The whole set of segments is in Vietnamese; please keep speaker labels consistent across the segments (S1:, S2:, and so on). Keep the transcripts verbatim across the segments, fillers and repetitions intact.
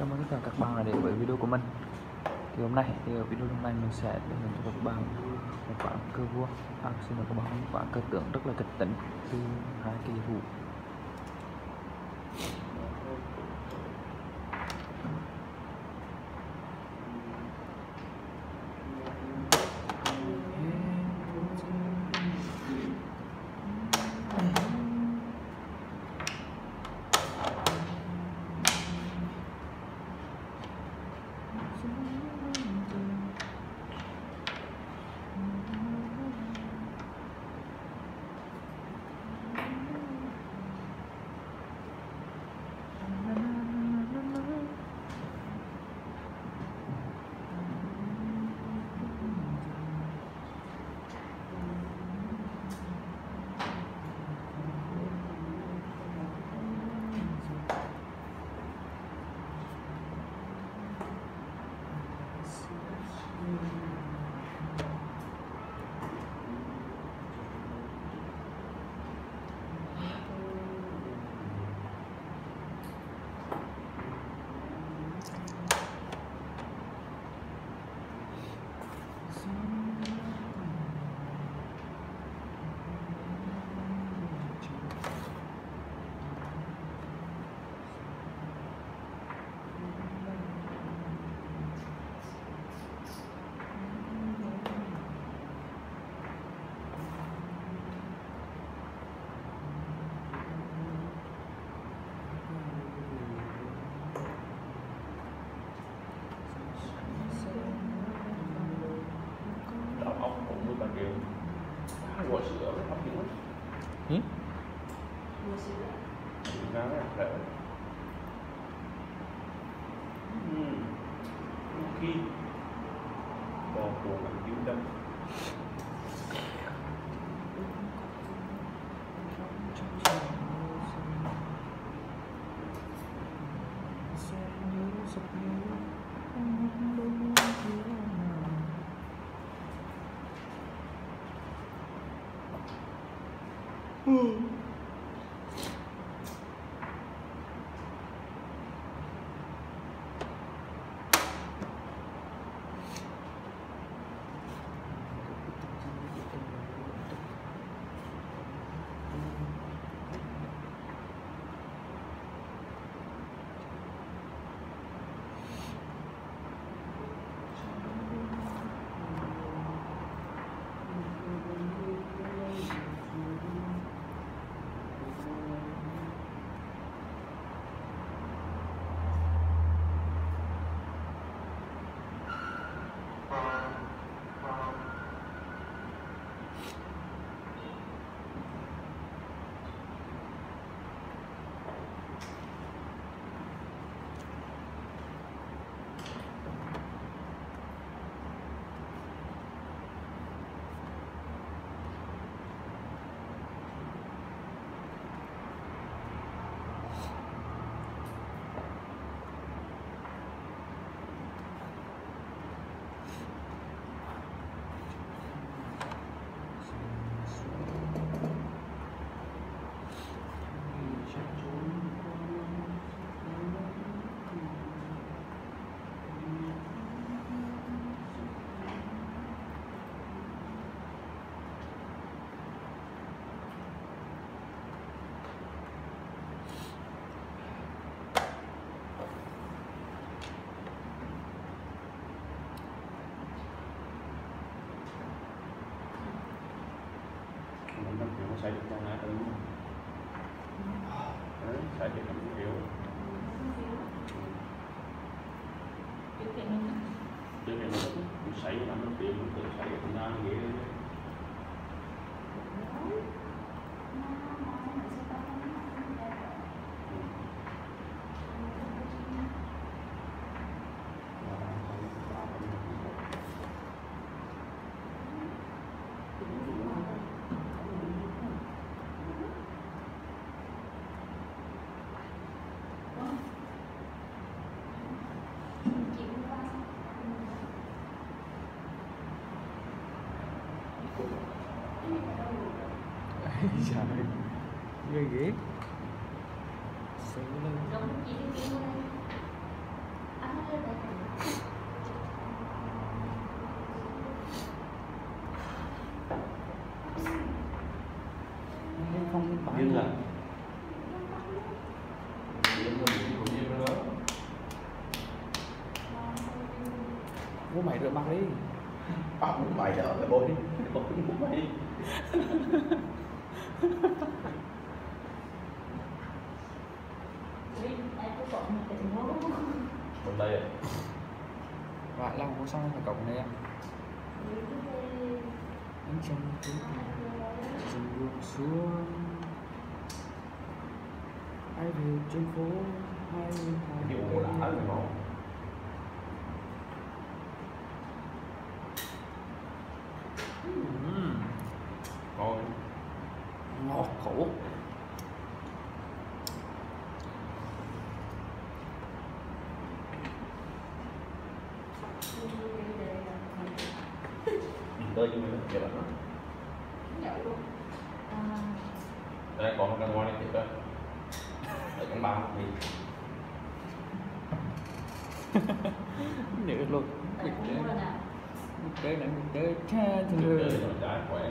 S1: Chào mừng tất cả các bạn đã đến với video của mình. Thì hôm nay thì ở video hôm nay mình sẽ hướng dẫn cho các bạn một ván cờ vua, à, xin lỗi các bạn, một ván cờ tướng rất là kịch tính từ hai kỳ thủ.
S2: Ngồi sữa với hấp dẫn lắm.
S1: Ừ?
S2: Ngồi sữa. Nó rất là rẻ. Ừm. Khi bò cuồng bằng kim đâm.
S1: Ừ.
S2: Nó sẽ được con lá ứng đấy, sẽ được làm yếu trước khi nó xảy ra nó tiền nó tự xảy ra nó vậy.
S1: Trời, ghê ghê. Xíu lên. Bố mày rửa mặt đi.
S2: Bắt mày đỡ cái bôi bôi bố mày. Bên đây à?
S1: Và lòng có xong phải cộng này em. Ánh trăng cuối dần buông xuống. Ai về trên phố hai mươi hai
S2: Cái bộ đã rồi nó. Ngon.
S1: ngọt khổ.
S2: Tới chứ mình giờ bạn đây còn cái ngon này thiệt đó ở trong bao thì
S1: Nhớ luôn. Bịch tới bịch tới này bịch tới cha
S2: chơi
S1: thừa.
S2: rồi trái khỏe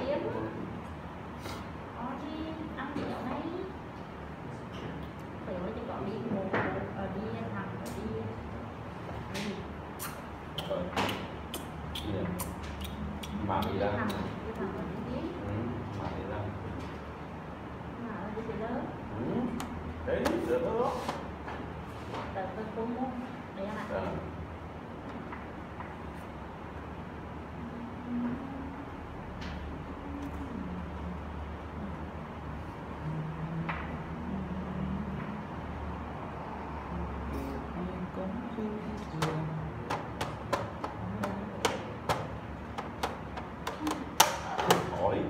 S2: rồi gì nè mà gì ra ừ mà gì ra ừ đấy được đó à. Hỏi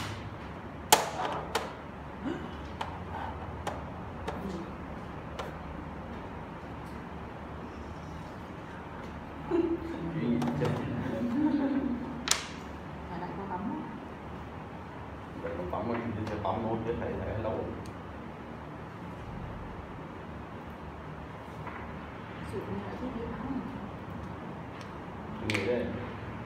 S2: chuyện gì chứ để có tắm mình đi sẽ tắm luôn chứ thầy thầy lâu nghĩ đây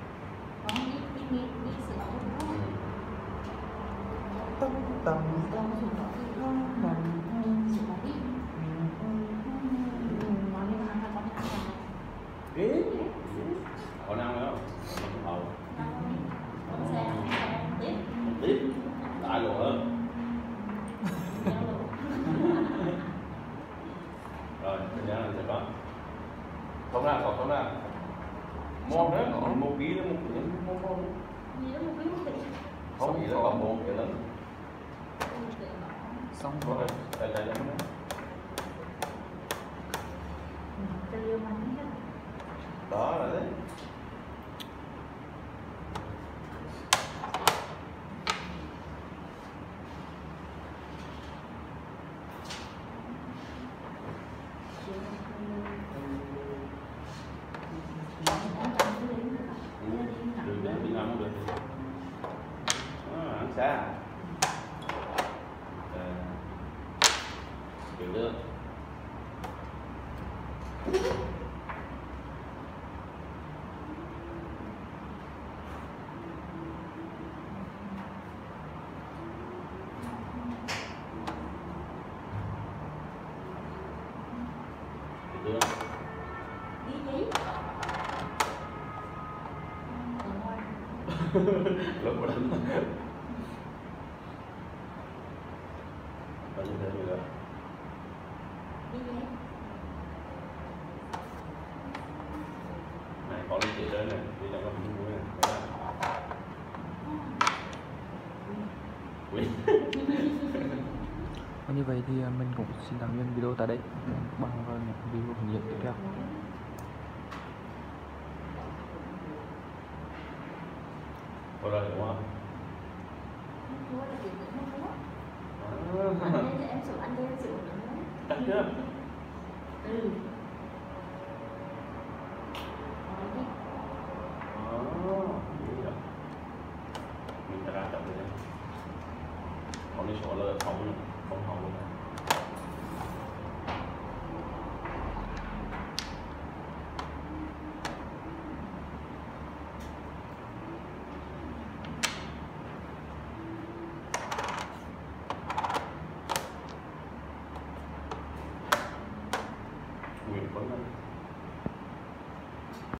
S1: Tâm tâm
S2: ý họ năng nữa họ tiếp lại luôn hơn rồi bây giờ là sẽ có không ra còn không ra môn đó một ký đó một ký môn môn không gì đó còn môn vậy lớn
S1: xong
S2: rồi
S1: rồi.
S2: đây đây đây đó là đấy đường đến Việt Nam không được đó, ăn xa được được được lúc mà đánh bao nhiêu thế rồi này có linh chị đến này đi trong cái miếng muối này quý
S1: Như vậy thì mình cũng xin tạm dừng video tại đây. Bằng vào những video hướng dẫn tiếp theo.
S2: có rồi đúng không? Chắc chưa?
S3: Ừ.
S2: Mình ta ra chậm rồi đấy. Còn đi số là không không hỏng luôn. Quyền vấn